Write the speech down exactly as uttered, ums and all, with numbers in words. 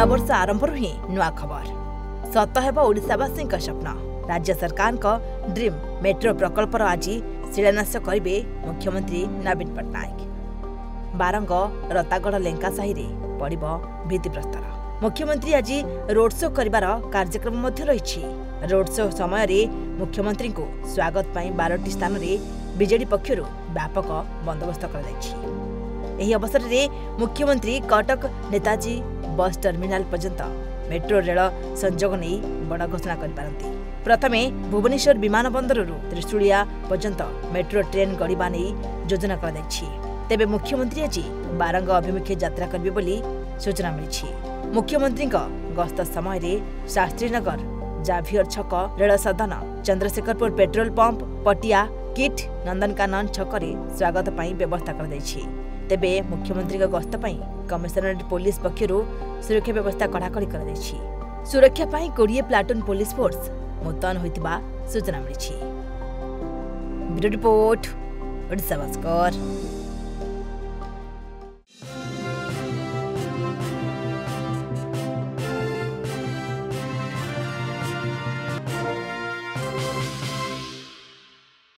वर्ष आरंभ ही नुआ खबर सत हेब ओडिशावासी स्वप्न राज्य सरकार का ड्रीम मेट्रो प्रकल्पर आज शिलान्यास करेंगे मुख्यमंत्री नवीन पट्टनायक। बारंग रतागढ़ लेंकासाही में पड़ भित्तिप्रस्तर मुख्यमंत्री आज रोड शो कर कार्यक्रम रही। रोड शो समय मुख्यमंत्री को स्वागत पर बारह स्थान में बीजेडी पक्षर व्यापक बंदोबस्त कर अवसर में मुख्यमंत्री कटक नेताजी बस टर्मिनाल पर्यंत मेट्रो रेल संजोग नहीं बड़ घोषणा कर प्रथमे भुवनेश्वर विमान बंदर त्रिशूलिया पर्यंत मेट्रो ट्रेन गड़िबा नहीं योजना कर तेबे मुख्यमंत्री आज बारंग अभिमुखे यात्रा करेंगे बोली सूचना मिली। मुख्यमंत्री गस्त समय शास्त्रीनगर जाभियर छक रेल सदन चंद्रशेखरपुर पेट्रोल पंप पटिया किट नंदनकानन छकरे स्वागत पर व्यवस्था कर तेबे मुख्यमंत्री गस्त पर कमिशनरेट पुलिस पक्षर सुरक्षा व्यवस्था कड़ाकड़ी कर सुरक्षा पर कोड़े प्लाटून पुलिस फोर्स मुतयन होता सूचना मिली। Bureau report Odisha Bhaskar.